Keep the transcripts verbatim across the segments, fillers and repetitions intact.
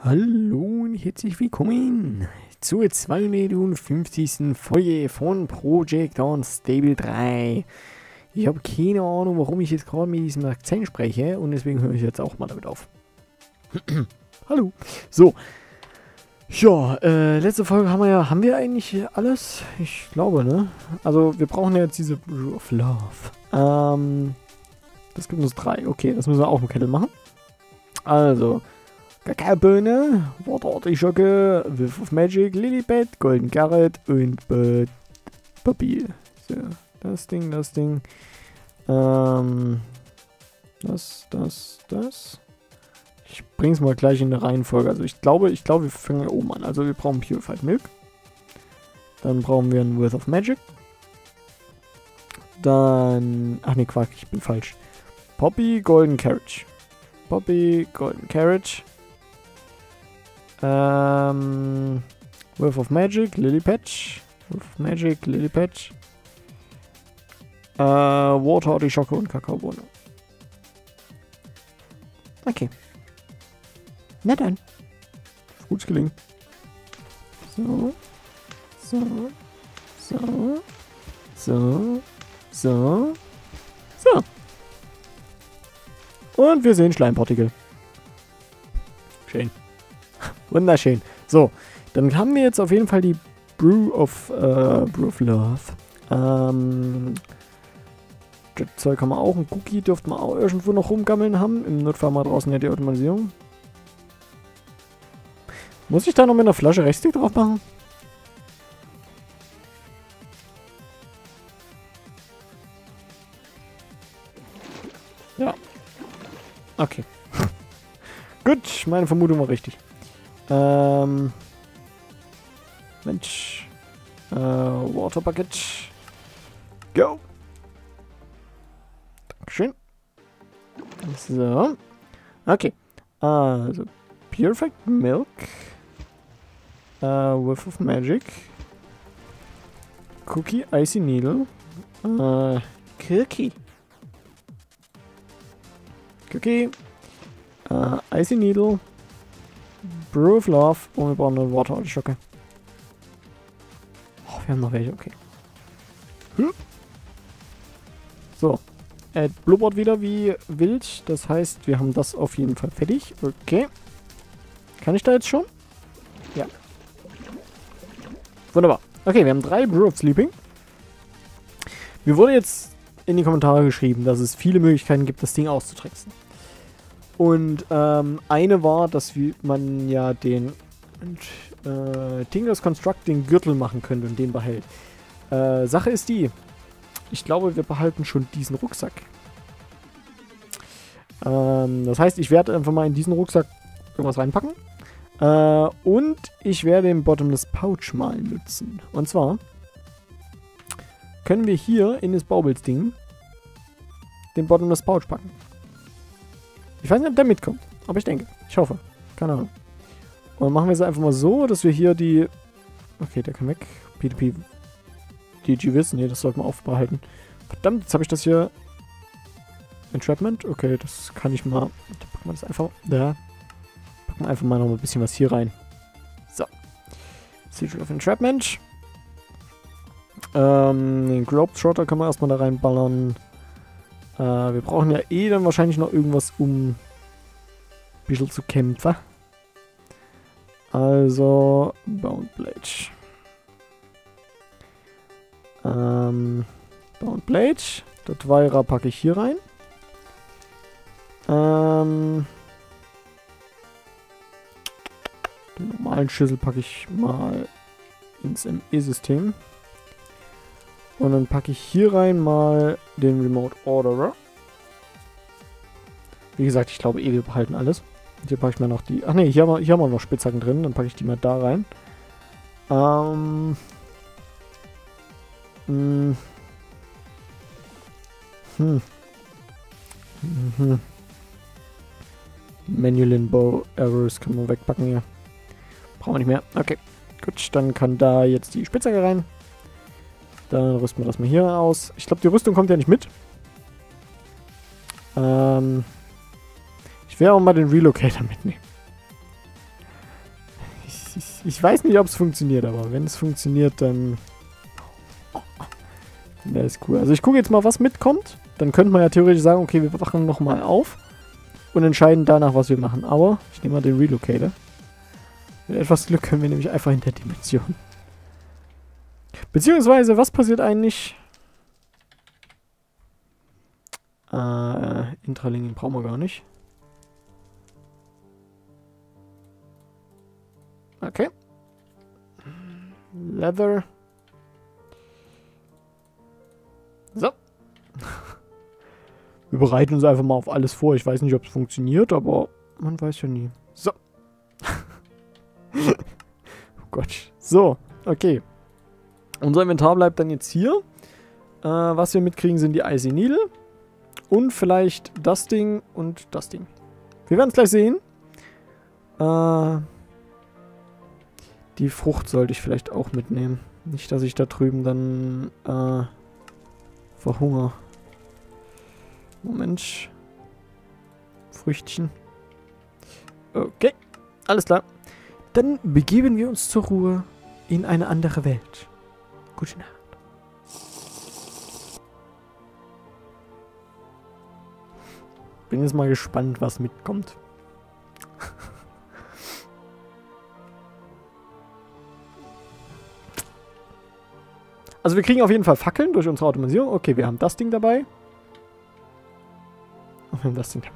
Hallo und herzlich willkommen zur zweihundertfünfzigsten Folge von Project Unstable drei. Ich habe keine Ahnung, warum ich jetzt gerade mit diesem Akzent spreche und deswegen höre ich jetzt auch mal damit auf. Hallo. So. Ja, äh, letzte Folge haben wir ja, haben wir eigentlich alles? Ich glaube, ne? Also, wir brauchen ja jetzt diese Brew of Love. Ähm, das gibt uns drei. Okay, das müssen wir auch im Kettle machen. Also, Kakaobohne, Waterartischocke, Whiff of Magic, Lilipad, Golden Carrot und äh, Papier. So, das Ding, das Ding. Ähm, das, das, das. Ich bring's mal gleich in eine Reihenfolge. Also ich glaube, ich glaube, wir fangen oben an. Also wir brauchen Purified Milk. Dann brauchen wir ein Whiff of Magic. Dann, ach nee, Quark, ich bin falsch. Poppy, Golden Carrot. Poppy, Golden Carrot. Ähm, Whiff of Magic, Lilipatch. Whiff of Magic, Lilipatch. Äh, Water, Artischocke und Kakaobohne. Okay. Na dann. Gutes gelingen. So. So. So. So. So. So. Und wir sehen Schleimpartikel. Schön. Wunderschön. So, dann haben wir jetzt auf jeden Fall die Brew of, äh, Brew of Love. Ähm, das Zeug haben wir auch. Ein Cookie dürften wir auch irgendwo noch rumgammeln haben. Im Notfall mal draußen ja die Automatisierung. Muss ich da noch mit einer Flasche Rechtsklick drauf machen? Ja. Okay. Gut, meine Vermutung war richtig. Ähm. Mensch. Äh, Water Bucket. Go. Dankeschön. So. Okay. Also, Purified Milk. Äh, Whiff of Magic. Cookie, Icy Needle. Äh, Cookie. Cookie. Uh, Icy Needle, Brew of Love und wir brauchen eine Water Artischocke. Oh, wir haben noch welche, okay. Hm. So. Er blubbert wieder wie wild, das heißt, wir haben das auf jeden Fall fertig. Okay. Kann ich da jetzt schon? Ja. Wunderbar. Okay, wir haben drei Brew of Sleeping. Mir wurde jetzt in die Kommentare geschrieben, dass es viele Möglichkeiten gibt, das Ding auszutricksen. Und ähm, eine war, dass wir, man ja den äh, Tingler's Construct den Gürtel machen könnte und den behält. Äh, Sache ist die, ich glaube, wir behalten schon diesen Rucksack. Ähm, das heißt, ich werde einfach mal in diesen Rucksack irgendwas reinpacken. Äh, und ich werde den Bottomless Pouch mal nutzen. Und zwar können wir hier in das Baubles-Ding den Bottomless Pouch packen. Ich weiß nicht, ob der mitkommt, aber ich denke. Ich hoffe. Keine Ahnung. Und dann machen wir es einfach mal so, dass wir hier die... Okay, der kann weg. P zwei P... D G Wiss. Nee, das sollten wir aufbehalten. Verdammt, jetzt habe ich das hier... Entrapment? Okay, das kann ich mal... Da packen wir das einfach... Da. Packen wir einfach mal noch ein bisschen was hier rein. So. Sigil of Entrapment. Ähm, den Globetrotter kann man erstmal da reinballern. Äh, wir brauchen ja eh dann wahrscheinlich noch irgendwas, um ein bisschen zu kämpfen. Also, Bound Blade. Ähm, Bound Blade. Das Weira packe ich hier rein. Ähm, den normalen Schüssel packe ich mal ins M E-System. Und dann packe ich hier rein mal den Remote Orderer. Wie gesagt, ich glaube eh, wir behalten alles. Und hier packe ich mal noch die... Ach ne, hier haben wir, hier haben wir noch Spitzhacken drin. Dann packe ich die mal da rein. Ähm... Mh, hm. Mhm. Manual Bow Arrows können wir wegpacken hier. Brauchen wir nicht mehr. Okay, gut. Dann kann da jetzt die Spitzhacke rein. Dann rüsten wir das mal hier aus. Ich glaube, die Rüstung kommt ja nicht mit. Ähm, ich werde auch mal den Relocator mitnehmen. Ich weiß nicht, ob es funktioniert, aber wenn es funktioniert, dann wäre es cool. Also ich gucke jetzt mal, was mitkommt. Dann könnte man ja theoretisch sagen, okay, wir wachen nochmal auf und entscheiden danach, was wir machen. Aber ich nehme mal den Relocator. Mit etwas Glück können wir nämlich einfach in der Dimension. Beziehungsweise, was passiert eigentlich? Äh, Intralingen brauchen wir gar nicht. Okay. Leather. So. Wir bereiten uns einfach mal auf alles vor. Ich weiß nicht, ob es funktioniert, aber man weiß ja nie. So. Oh Gott. So, okay. Unser Inventar bleibt dann jetzt hier. Äh, was wir mitkriegen, sind die Icy Needle. Und vielleicht das Ding und das Ding. Wir werden es gleich sehen. Äh, die Frucht sollte ich vielleicht auch mitnehmen. Nicht, dass ich da drüben dann äh, verhungere. Moment. Früchtchen. Okay, alles klar. Dann begeben wir uns zur Ruhe in eine andere Welt. Gute Nacht. Bin jetzt mal gespannt, was mitkommt. Also wir kriegen auf jeden Fall Fackeln durch unsere Automatisierung. Okay, wir haben das Ding dabei. Und wir haben das Ding dabei.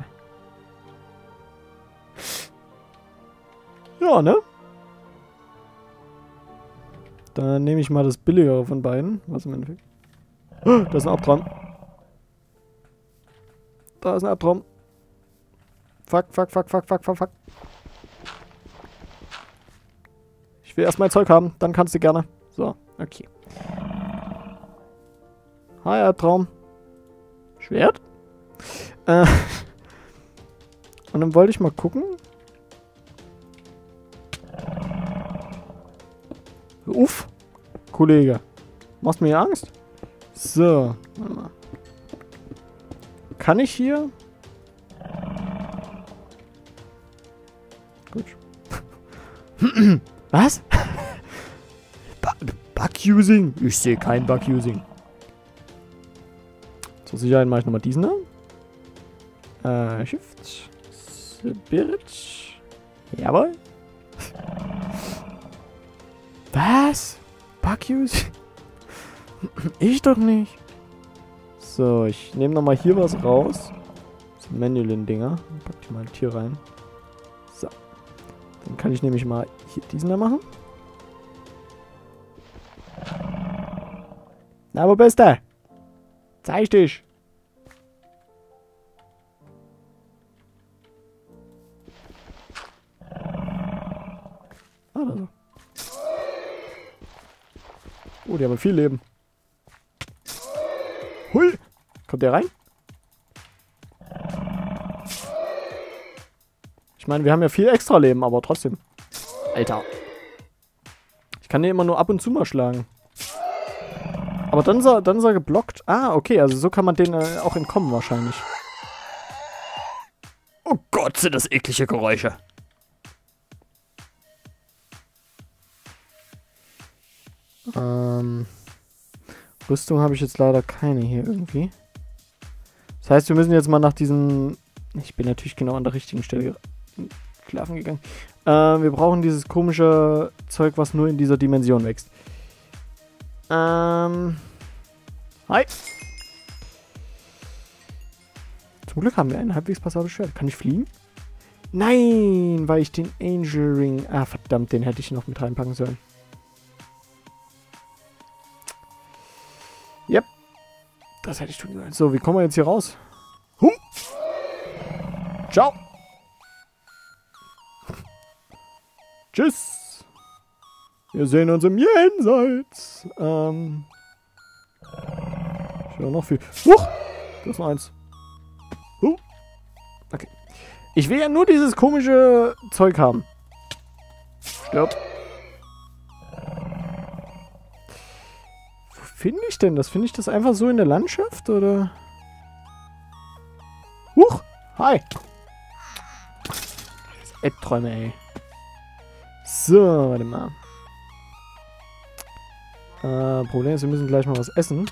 Ja, ne? Dann nehme ich mal das billigere von beiden. Was im Endeffekt? Oh, da ist ein Albtraum. Da ist ein Albtraum. Fuck, fuck, fuck, fuck, fuck, fuck, fuck. Ich will erst mein Zeug haben, dann kannst du gerne. So, okay. Hi, Albtraum. Schwert? Äh. Und dann wollte ich mal gucken. Uff. Kollege. Machst mir Angst? So. Warte mal. Kann ich hier? Gut. Was? Bug-Using? Ich sehe kein Bug-Using. Zur Sicherheit mache ich nochmal diesen da. Äh, Shift. Spirit. Jawohl. Was? Bug-Using? Ich doch nicht. So, ich nehme nochmal hier was raus. Das sind Manulin-Dinger. Pack die mal hier rein. So. Dann kann ich nämlich mal hier diesen da machen. Na, wo bist du? Zeig dich. Ah, da so. Oh, die haben viel Leben. Hui. Kommt der rein? Ich meine, wir haben ja viel extra Leben, aber trotzdem. Alter. Ich kann den immer nur ab und zu mal schlagen. Aber dann ist er, dann ist er geblockt. Ah, okay, also so kann man den äh, auch entkommen wahrscheinlich. Oh Gott, sind das eklige Geräusche. Ähm, Rüstung habe ich jetzt leider keine hier irgendwie. Das heißt, wir müssen jetzt mal nach diesem... Ich bin natürlich genau an der richtigen Stelle schlafen gegangen. Äh, wir brauchen dieses komische Zeug, was nur in dieser Dimension wächst. Ähm... Hi! Zum Glück haben wir ein halbwegs passables Schwert. Kann ich fliegen? Nein, weil ich den Angel Ring... Ah, verdammt, den hätte ich noch mit reinpacken sollen. Yep. Das hätte ich tun sollen. So, wie kommen wir jetzt hier raus? Hum. Ciao. Tschüss. Wir sehen uns im Jenseits. Ähm. Ich höre noch viel. Huch. Das ist noch eins. Huh. Okay. Ich will ja nur dieses komische Zeug haben. Stirb. Finde ich denn das? Finde ich das einfach so in der Landschaft, oder? Huch! Hi! Albträume, ey. So, warte mal. Äh, Problem ist, wir müssen gleich mal was essen.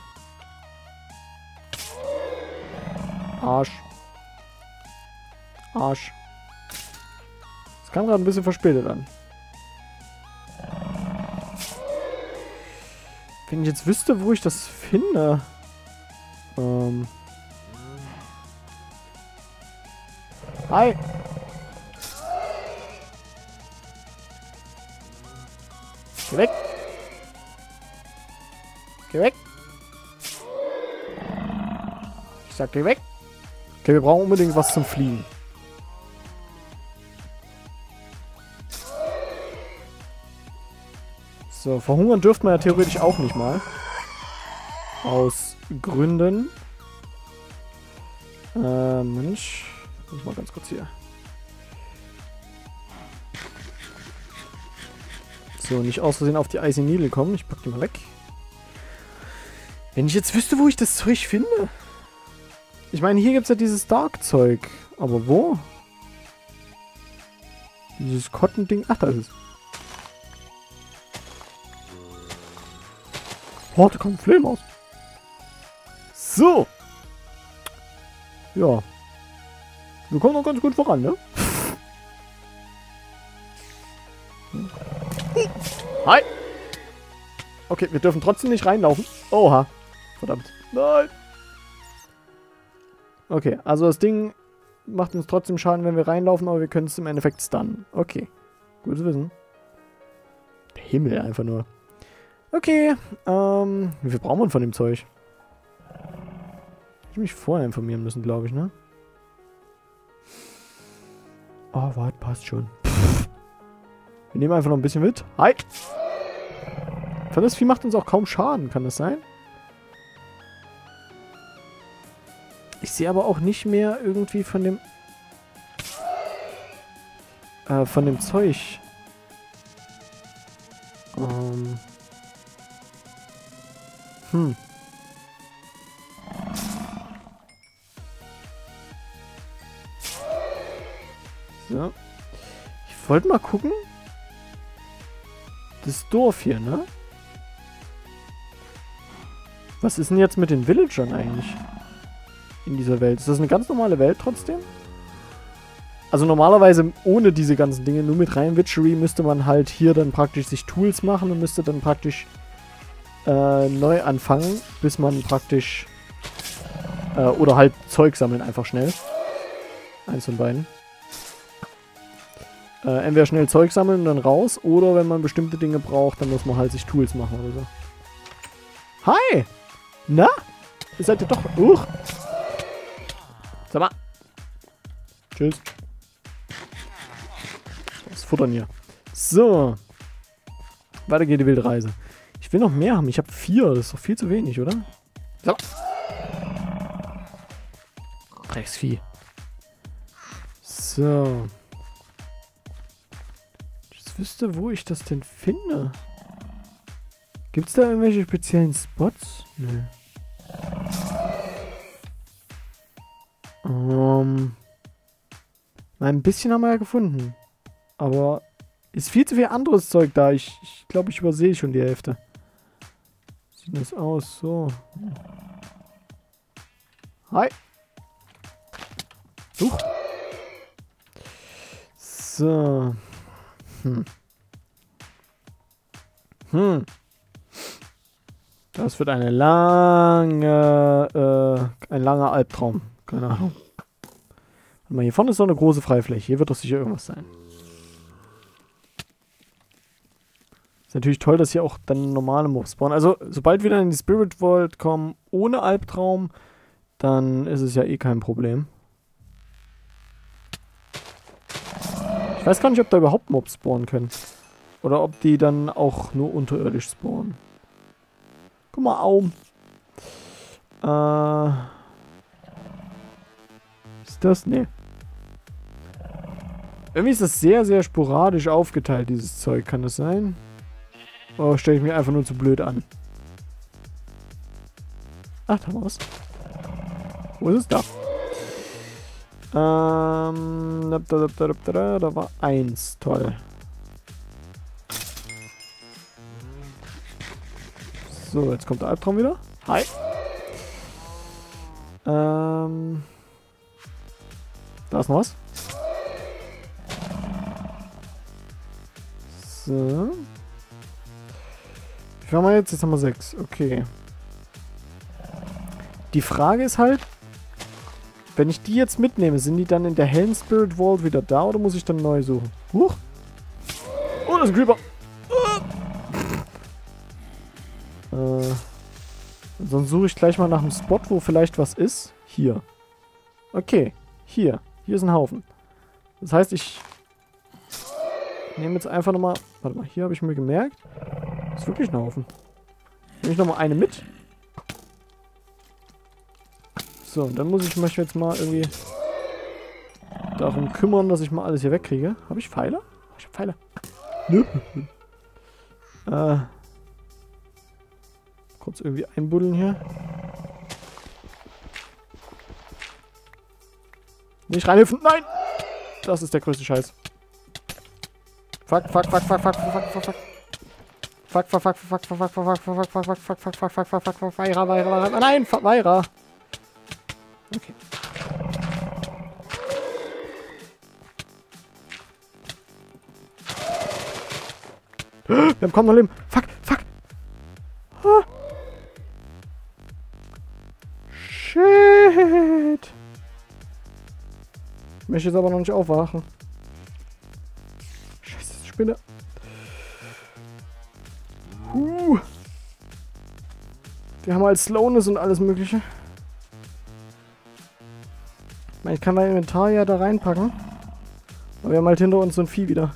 Arsch. Arsch. Das kam gerade ein bisschen verspätet an. Wenn ich jetzt wüsste, wo ich das finde. Ähm. Hi. Geh weg. Geh weg. Ich sag, geh weg. Okay, wir brauchen unbedingt was zum Fliegen. So, verhungern dürften wir ja theoretisch auch nicht mal. Aus Gründen. Äh, Mensch. Muss mal ganz kurz hier. So, nicht aus Versehen auf die Icy Needle kommen. Ich pack die mal weg. Wenn ich jetzt wüsste, wo ich das Zeug finde. Ich meine, hier gibt es ja dieses Dark-Zeug. Aber wo? Dieses Cotton-Ding. Ach, da ist es. Oh, da kommt ein Fledermaus. So. Ja. Wir kommen noch ganz gut voran, ne? Hi. Okay, wir dürfen trotzdem nicht reinlaufen. Oha. Verdammt. Nein. Okay, also das Ding macht uns trotzdem Schaden, wenn wir reinlaufen, aber wir können es im Endeffekt stunnen. Okay. Gut zu wissen. Der Himmel einfach nur. Okay, ähm, wie viel brauchen wir von dem Zeug? Ich mich vorher informieren müssen, glaube ich, ne? Oh, warte, passt schon. Wir nehmen einfach noch ein bisschen mit. Hi! Das Vieh macht uns auch kaum Schaden, kann das sein? Ich sehe aber auch nicht mehr irgendwie von dem... Äh, von dem Zeug. Ähm... Hm. So. Ich wollte mal gucken. Das Dorf hier, ne? Was ist denn jetzt mit den Villagern eigentlich? In dieser Welt. Ist das eine ganz normale Welt trotzdem? Also normalerweise ohne diese ganzen Dinge, nur mit rein Witchery müsste man halt hier dann praktisch sich Tools machen und müsste dann praktisch Äh, neu anfangen, bis man praktisch äh, oder halt Zeug sammeln einfach schnell. Eins von beiden. Äh, entweder schnell Zeug sammeln und dann raus, oder wenn man bestimmte Dinge braucht, dann muss man halt sich Tools machen oder so. Hi! Na? Ihr seid ja doch... Uch! Sag mal! Tschüss. Was futtern hier? So. Weiter geht die wilde Reise. Ich will noch mehr haben. Ich habe vier. Das ist doch viel zu wenig, oder? So. Drecksvieh. So. Ich wüsste, wo ich das denn finde. Gibt es da irgendwelche speziellen Spots? Nö. Ähm. Ein bisschen haben wir ja gefunden. Aber ist viel zu viel anderes Zeug da. Ich, ich glaube, ich übersehe schon die Hälfte. Sieht das aus? So. Hi. Huch. So. Hm. Hm. Das wird eine lange, äh, ein langer Albtraum. Keine Ahnung. Warte mal, hier vorne ist so eine große Freifläche. Hier wird doch sicher irgendwas sein. Ist natürlich toll, dass hier auch dann normale Mobs spawnen. Also, sobald wir dann in die Spirit World kommen, ohne Albtraum, dann ist es ja eh kein Problem. Ich weiß gar nicht, ob da überhaupt Mobs spawnen können. Oder ob die dann auch nur unterirdisch spawnen. Guck mal, au. Äh. Ist das? Nee. Irgendwie ist das sehr, sehr sporadisch aufgeteilt, dieses Zeug. Kann das sein? Oh, stelle ich mir einfach nur zu blöd an. Ach, da war was. Wo ist es? Da. Ähm, da, da, da, da, da war eins. Toll. So, jetzt kommt der Albtraum wieder. Hi. Ähm. Da ist noch was. So. Wie viel haben wir jetzt? Jetzt haben wir sechs. Okay. Die Frage ist halt, wenn ich die jetzt mitnehme, sind die dann in der hellen Spirit Vault wieder da oder muss ich dann neu suchen? Huch! Oh, das ist ein Creeper! Ah. Äh. Sonst suche ich gleich mal nach einem Spot, wo vielleicht was ist. Hier. Okay. Hier. Hier ist ein Haufen. Das heißt, ich nehme jetzt einfach nochmal... Warte mal, hier habe ich mir gemerkt. Das ist wirklich ein Haufen. Nehme ich nochmal eine mit. So, und dann muss ich mich jetzt mal irgendwie darum kümmern, dass ich mal alles hier wegkriege. Habe ich Pfeile? Ich habe Pfeile. Nö. äh... Kurz irgendwie einbuddeln hier. Nicht reinhüpfen. Nein! Das ist der größte Scheiß. Fuck, fuck, fuck, fuck, fuck, fuck, fuck, fuck, fuck. Fuck, fuck, fuck, fuck, fuck, fuck, fuck, fuck, fuck, fuck, fuck, fuck, fuck, fuck, fuck, fuck, fuck, fuck, Weira, Weira, Weira. Nein, Weira. Okay. Wir haben kaum noch Leben. Fuck, fuck. Ah. Shit. Ich möchte jetzt aber noch nicht aufwachen. Scheiße, Spinne. Huh. Die haben halt Slowness und alles mögliche. Ich kann mein Inventar ja da reinpacken. Aber wir haben halt hinter uns so ein Vieh wieder.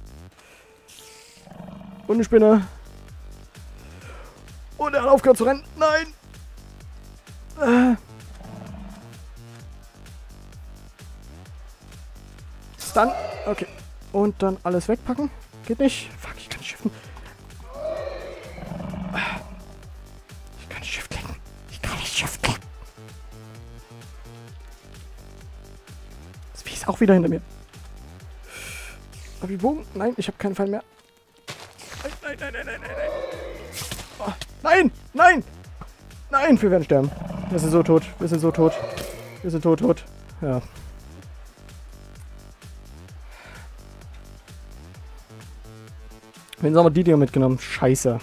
Und eine Spinne. Und er hat aufgehört zu rennen. Nein! Äh. Dann. Okay. Und dann alles wegpacken. Geht nicht. Fuck, ich kann nicht shiften. Ich kann nicht shiften. Ich kann nicht shiften. Das Vieh ist auch wieder hinter mir. Hab ich Bogen? Nein, ich habe keinen Fall mehr. Nein, nein, nein, nein, nein, nein. Oh, nein, nein. Nein, wir werden sterben. Wir sind so tot. Wir sind so tot. Wir sind tot, tot. Ja. Wen haben wir die Dinger mitgenommen? Scheiße.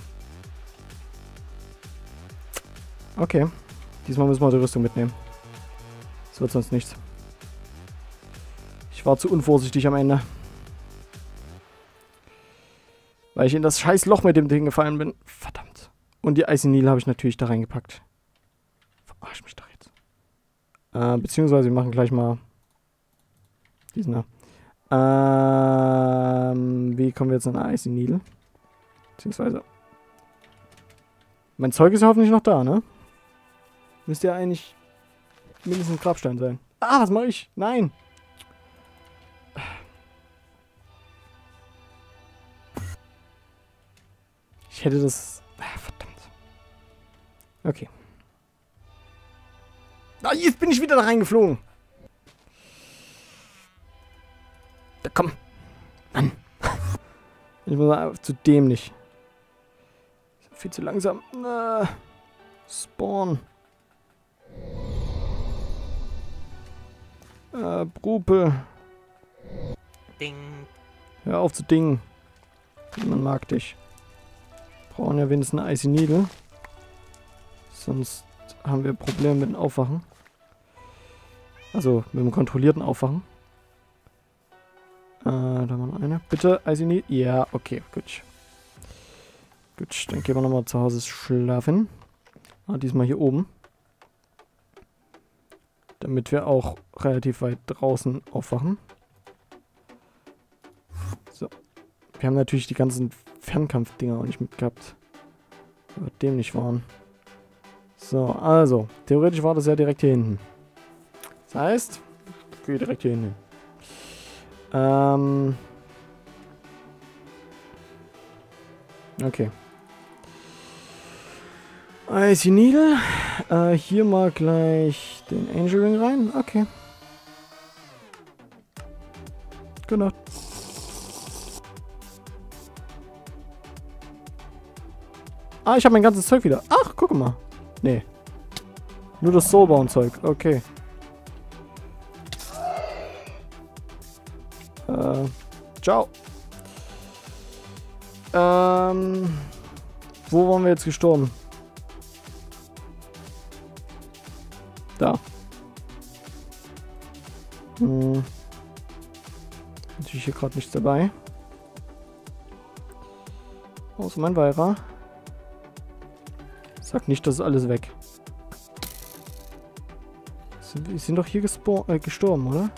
Okay. Diesmal müssen wir die Rüstung mitnehmen. Das wird sonst nichts. Ich war zu unvorsichtig am Ende. Weil ich in das scheiß Loch mit dem Ding gefallen bin. Verdammt. Und die Icy Needle habe ich natürlich da reingepackt. Verarsch mich doch jetzt. Äh, beziehungsweise wir machen gleich mal diesen da. Ähm, wie kommen wir jetzt an eine Icy Needle? Beziehungsweise... Mein Zeug ist ja hoffentlich noch da, ne? Müsste ja eigentlich mindestens ein Grabstein sein. Ah, was mache ich? Nein! Ich hätte das... Ah, verdammt. Okay. Ah, jetzt bin ich wieder da reingeflogen. Da komm. Mann. Ich muss mal zu dämlich. Viel zu langsam. Ah, Spawn. Äh, Brupel. Ding. Hör auf zu dingen. Niemand mag dich. Brauchen ja wenigstens eine Icy Needle. Sonst haben wir Probleme mit dem Aufwachen. Also mit dem kontrollierten Aufwachen. Äh, da haben wir noch eine. Bitte, Icy Needle. Ja, okay, gut. Gut, dann gehen wir nochmal zu Hause schlafen. Ah, diesmal hier oben. Damit wir auch relativ weit draußen aufwachen. So. Wir haben natürlich die ganzen Fernkampfdinger auch nicht mitgehabt. Aber dem nicht waren. So, also. Theoretisch war das ja direkt hier hinten. Das heißt, ich gehe direkt hier hinten. Ähm. Okay. Icy Needle. Äh, hier mal gleich den Angel Ring rein. Okay. Genau. Ah, ich habe mein ganzes Zeug wieder. Ach, guck mal. Nee. Nur das Soulbound-Zeug. Okay. Äh, ciao. Ähm, wo waren wir jetzt gestorben? Da. Hm. Natürlich hier gerade nichts dabei. Außer mein Weira. Sag nicht, das ist alles weg. Die sind doch hier äh, gestorben, oder?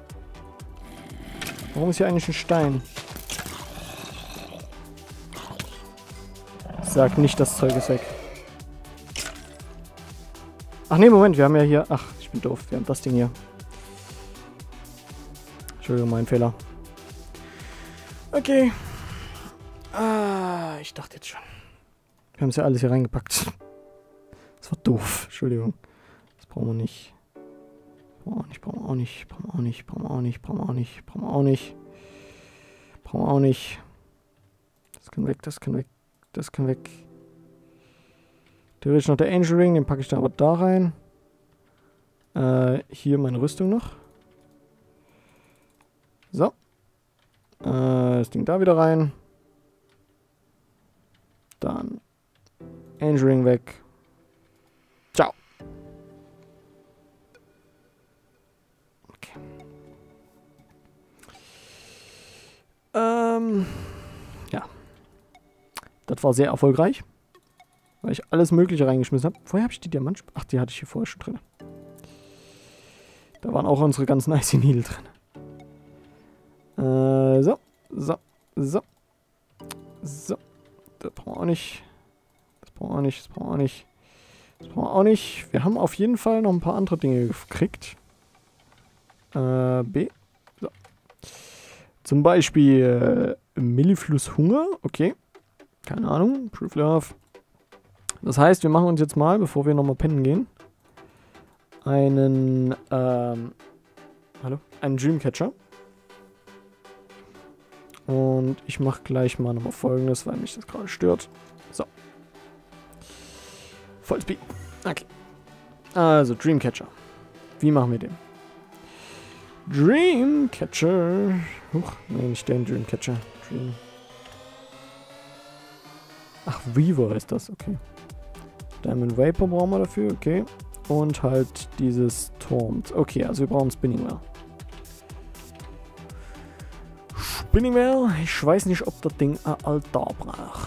Warum ist hier eigentlich ein Stein? Sag nicht, das Zeug ist weg. Ach nee, Moment, wir haben ja hier... Ach, ich bin doof. Wir haben das Ding hier. Entschuldigung, mein Fehler. Okay. Ah, ich dachte jetzt schon. Wir haben es ja alles hier reingepackt. Das war doof. Entschuldigung. Das brauchen wir nicht. Brauchen wir auch nicht, brauchen wir auch nicht, brauchen wir auch nicht, brauchen wir auch nicht, brauchen wir auch nicht. Brauchen wir auch nicht. Das kann weg, das kann weg, das kann weg. Theoretisch noch der Angel Ring, den packe ich dann aber da rein. Äh, hier meine Rüstung noch. So. Äh, das Ding da wieder rein. Dann Angel Ring weg. Ciao. Okay. Ähm, ja. Das war sehr erfolgreich. Weil ich alles Mögliche reingeschmissen habe. Vorher habe ich die Diamant... Ach, die hatte ich hier vorher schon drin. Da waren auch unsere ganzen Icy Needle drin. Äh, so. So. So. So. Das brauchen wir auch nicht. Das brauchen wir auch nicht. Das brauchen wir auch nicht. Das brauchen wir auch nicht. Wir haben auf jeden Fall noch ein paar andere Dinge gekriegt. Äh, B. So. Zum Beispiel äh, Millifluss Hunger. Okay. Keine Ahnung. Proof Love. Das heißt, wir machen uns jetzt mal, bevor wir nochmal pennen gehen, einen, ähm, hallo? Einen Dreamcatcher. Und ich mache gleich mal nochmal Folgendes, weil mich das gerade stört. So. Vollspeed. Okay. Also, Dreamcatcher. Wie machen wir den? Dreamcatcher. Huch, nee, nicht den Dreamcatcher. Dream. Ach, Weaver ist das, okay. Diamond Vapor brauchen wir dafür, okay. Und halt dieses Torment. Okay, also wir brauchen Spinning Well. Spinning Well, ich weiß nicht, ob das Ding ein Altar braucht.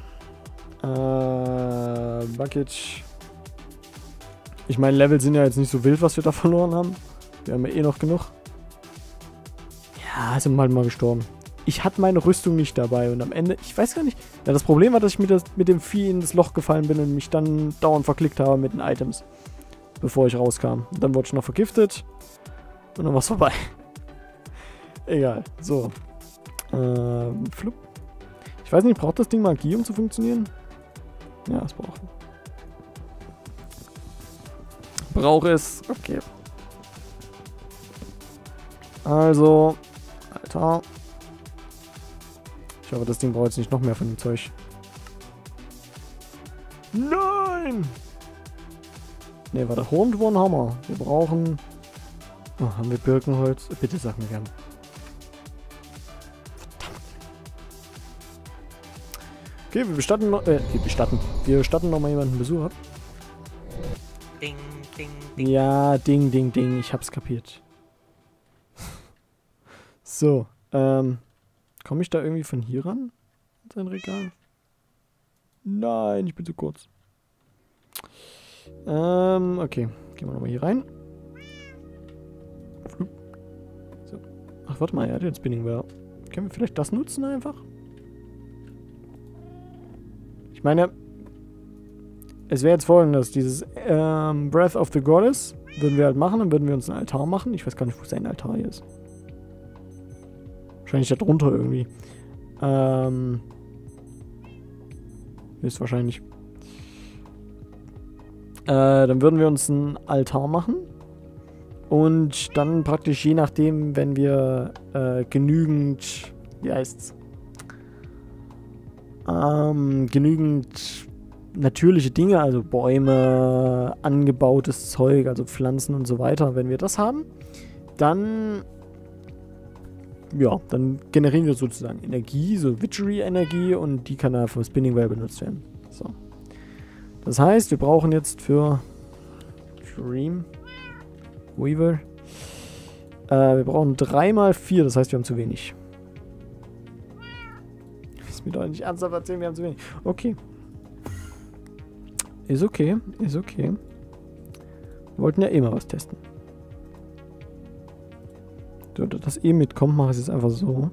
Äh, Bucket. Ich meine, Level sind ja jetzt nicht so wild, was wir da verloren haben. Wir haben ja eh noch genug. Ja, sind halt mal gestorben. Ich hatte meine Rüstung nicht dabei und am Ende, ich weiß gar nicht. Ja, das Problem war, dass ich mit, das, mit dem Vieh in das Loch gefallen bin und mich dann dauernd verklickt habe mit den Items. Bevor ich rauskam. Und dann wurde ich noch vergiftet. Und dann war es vorbei. Egal. So. Ähm, flupp. Ich weiß nicht, braucht das Ding Magie, um zu funktionieren? Ja, es braucht. Brauche es. Okay. Also. Alter. Ich hoffe, das Ding braucht jetzt nicht noch mehr von dem Zeug. Nein! Ne, warte. Horned One Hammer. Wir brauchen... Oh, haben wir Birkenholz? Bitte sag mir, wir haben... Verdammt. Okay, wir bestatten noch... Äh, wir bestatten. Wir statten noch mal jemanden Besuch ab. Ding, ding, ding. Ja, ding, ding, ding. Ich hab's kapiert. So, ähm... komme ich da irgendwie von hier ran? In sein Regal? Nein, ich bin zu kurz. Ähm, okay. Gehen wir nochmal hier rein. So. Ach, warte mal, er hat den Spinning Well. Können wir vielleicht das nutzen einfach? Ich meine, es wäre jetzt folgendes. Dieses ähm, Breath of the Goddess würden wir halt machen. Dann würden wir uns einen Altar machen. Ich weiß gar nicht, wo sein Altar hier ist. Wahrscheinlich da drunter irgendwie. Ähm. Ist wahrscheinlich. Äh, dann würden wir uns einen Altar machen. Und dann praktisch je nachdem, wenn wir äh, genügend. Wie heißt's? Ähm, genügend natürliche Dinge, also Bäume, angebautes Zeug, also Pflanzen und so weiter, wenn wir das haben, dann, ja, dann generieren wir sozusagen Energie, so Witchery-Energie, und die kann dann für Spinning Well benutzt werden. So. Das heißt, wir brauchen jetzt für Dream Weaver, äh, wir brauchen drei mal vier, das heißt, wir haben zu wenig. Ist mir doch nicht ernsthaft erzählen, wir haben zu wenig. Okay. Ist okay, ist okay. Wir wollten ja eh mal was testen. So, dass das eh mitkommt, mache ich es jetzt einfach so.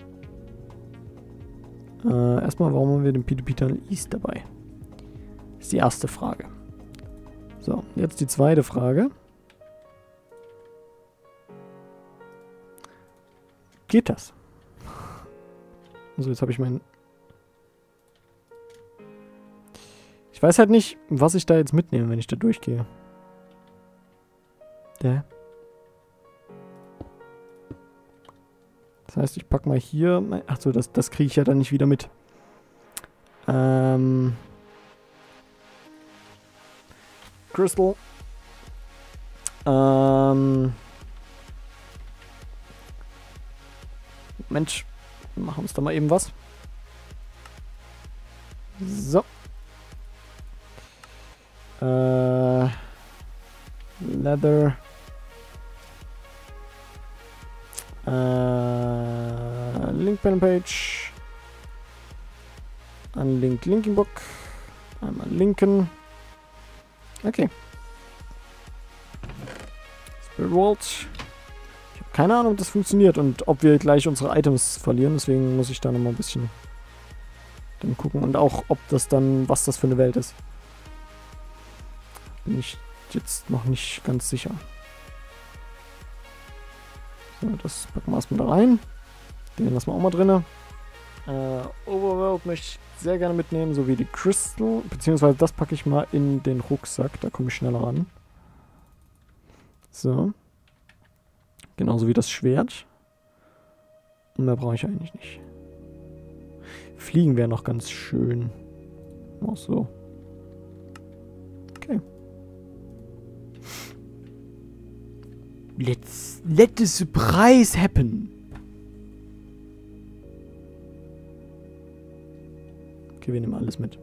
Äh, erstmal, warum haben wir den P zwei P Tunnel East dabei? Das ist die erste Frage. So, jetzt die zweite Frage. Geht das? Also jetzt habe ich meinen... Ich weiß halt nicht, was ich da jetzt mitnehme, wenn ich da durchgehe. Der. Das heißt, ich packe mal hier... Mein, achso, das, das kriege ich ja dann nicht wieder mit. Ähm... Crystal. Ähm... Mensch, machen wir uns da mal eben was. So. Äh, Leather. Äh, Link Pen Page. Unlink Linking Book. Einmal linken. Okay. Spirit Vault. Ich habe keine Ahnung, ob das funktioniert und ob wir gleich unsere Items verlieren. Deswegen muss ich da nochmal ein bisschen dann gucken. Und auch, ob das dann, was das für eine Welt ist. Bin ich jetzt noch nicht ganz sicher. So, das packen wir erstmal da rein. Den lassen wir auch mal drin. Äh, Overworld möchte ich sehr gerne mitnehmen, so wie die Crystal. Beziehungsweise das packe ich mal in den Rucksack. Da komme ich schneller ran. So. Genauso wie das Schwert. Und mehr brauche ich eigentlich nicht. Fliegen wäre noch ganz schön. Auch so. Okay. Let's let the surprise happen. Okay, wir nehmen alles mit.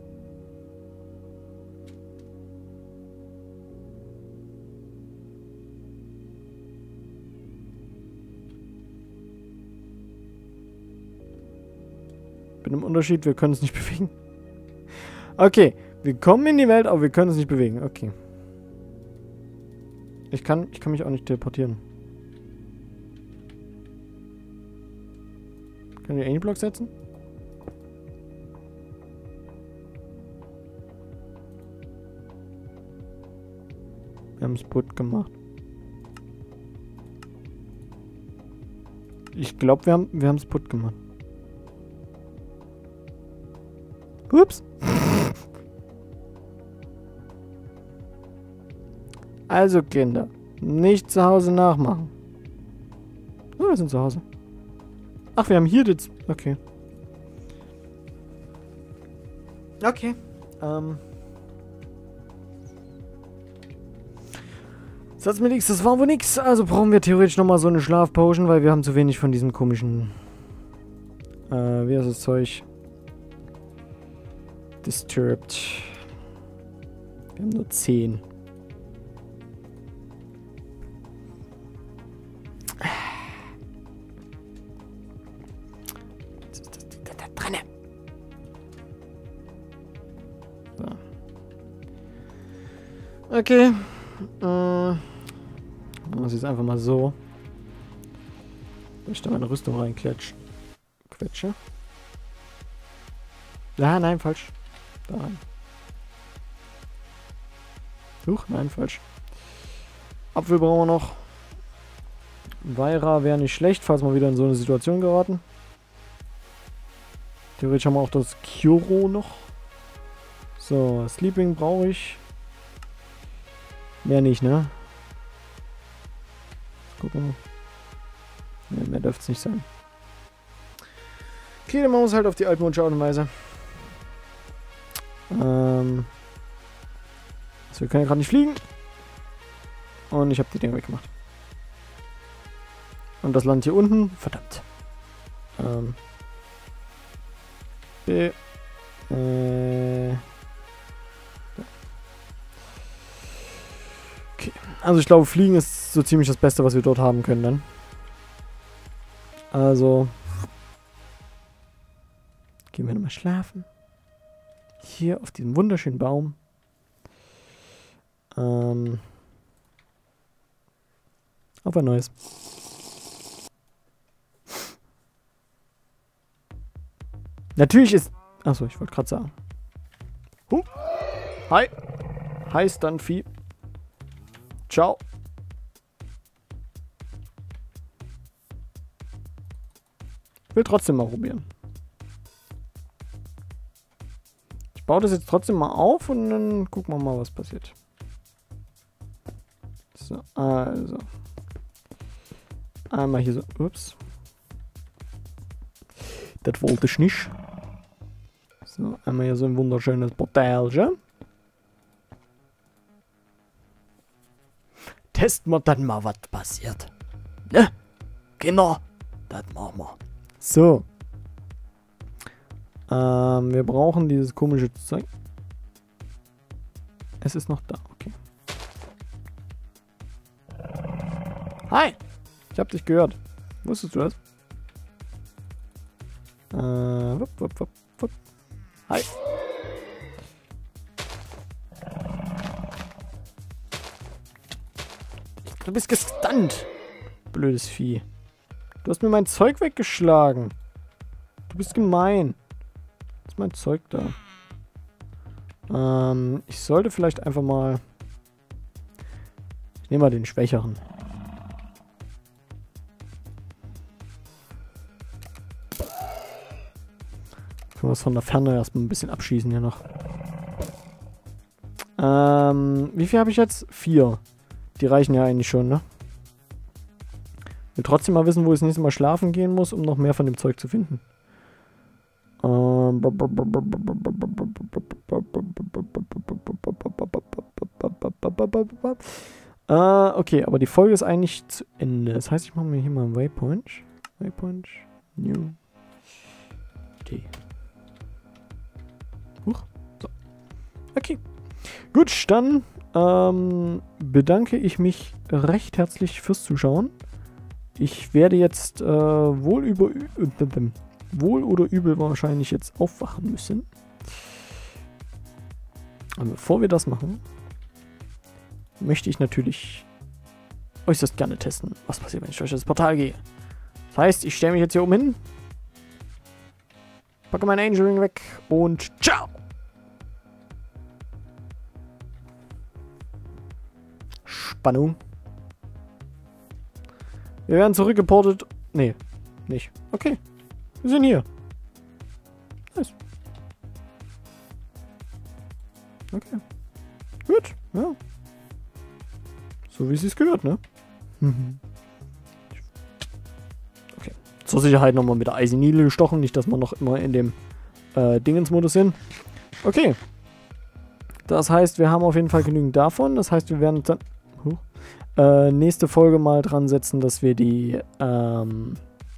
Mit einem Unterschied, wir können es nicht bewegen. Okay, wir kommen in die Welt, aber wir können es nicht bewegen. Okay. Ich kann, ich kann mich auch nicht teleportieren. Können wir Angel-Block setzen? Wir haben es putt gemacht. Ich glaube, wir haben wir haben es putt gemacht. Ups. Also Kinder, nicht zu Hause nachmachen. Oh, wir sind zu Hause. Ach, wir haben hier das... Okay. Okay. Ähm... Satz mir nichts, das war wohl nix. Also brauchen wir theoretisch nochmal so eine Schlafpotion, weil wir haben zu wenig von diesem komischen... Äh, wie heißt das Zeug? Disturbed. Wir haben nur zehn. Jetzt ist das Ding da dran. So. Okay. Äh... Das ist einfach mal so. Wenn ich da meine Rüstung reinklatsche. Quetsche. Ja, nein, falsch. Da rein. Huch, nein, falsch. Apfel brauchen wir noch. Weira wäre nicht schlecht, falls wir wieder in so eine Situation geraten. Theoretisch haben wir auch das Kyoro noch. So, Sleeping brauche ich. Mehr nicht, ne? Gucken. Ne, mehr dürfte es nicht sein. Okay, dann machen wir es halt auf die altmodische Art und Weise. Ähm, Also wir können ja gerade nicht fliegen. Und ich habe die Dinger weggemacht. Und das landet hier unten. Verdammt. Ähm. B. Äh. Okay. Also ich glaube, Fliegen ist so ziemlich das Beste, was wir dort haben können dann. Also. Gehen wir nochmal schlafen. Hier auf diesem wunderschönen Baum. Ähm. Auf ein neues. Natürlich ist... Achso, ich wollte gerade sagen. Huh. Hi. Hi, Stuntvieh. Ciao. Ich will trotzdem mal probieren. Ich baue das jetzt trotzdem mal auf und dann gucken wir mal, was passiert. So, also. Einmal hier so. Ups. Das wollte ich nicht. So, einmal hier so ein wunderschönes Portal. Testen wir dann mal, was passiert. Ne? Genau. Das machen wir. So. Ähm, wir brauchen dieses komische Zeug. Es ist noch da, okay. Hi! Ich hab dich gehört. Wusstest du das? Äh, wupp, wupp, wupp, wupp. Hi! Du bist gestunt! Blödes Vieh. Du hast mir mein Zeug weggeschlagen. Du bist gemein. Ist mein Zeug da? Ähm, ich sollte vielleicht einfach mal... Ich nehme mal den Schwächeren. Können wir es von der Ferne erstmal ein bisschen abschießen hier noch. Ähm, wie viel habe ich jetzt? Vier. Die reichen ja eigentlich schon, ne? Ich will trotzdem mal wissen, wo ich das nächste Mal schlafen gehen muss, um noch mehr von dem Zeug zu finden. Ähm. Äh, okay, aber die Folge ist eigentlich zu Ende. Das heißt, ich mache mir hier mal einen Waypoint. Waypoint. New. D. Huch. So. Okay. Gut, dann ähm, bedanke ich mich recht herzlich fürs Zuschauen. Ich werde jetzt äh, wohl über... Äh, wohl oder übel wahrscheinlich jetzt aufwachen müssen. Aber bevor wir das machen, möchte ich natürlich äußerst gerne testen, was passiert, wenn ich durch das Portal gehe. Das heißt, ich stelle mich jetzt hier oben hin, packe meinen Angel Ring weg und ciao! Spannung. Wir werden zurückgeportet. Nee, nicht. Okay. Wir sind hier. Nice. Okay. Gut, ja. So wie es sich gehört, ne? Okay. Zur Sicherheit nochmal mit der Eisenniedel gestochen, nicht, dass wir noch immer in dem äh, Dingensmodus sind. Okay. Das heißt, wir haben auf jeden Fall genügend davon. Das heißt, wir werden dann huh, äh, nächste Folge mal dran setzen, dass wir die ähm,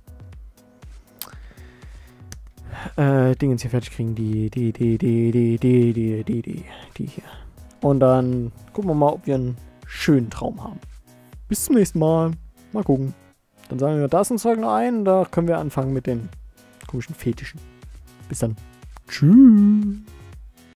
Äh, Dingens hier fertig kriegen. Die, die, die, die, die, die, die, die, die, die hier. Und dann gucken wir mal, ob wir einen schönen Traum haben. Bis zum nächsten Mal. Mal gucken. Dann sagen wir, da ist uns Zeug noch ein. Da können wir anfangen mit den komischen Fetischen. Bis dann. Tschüss.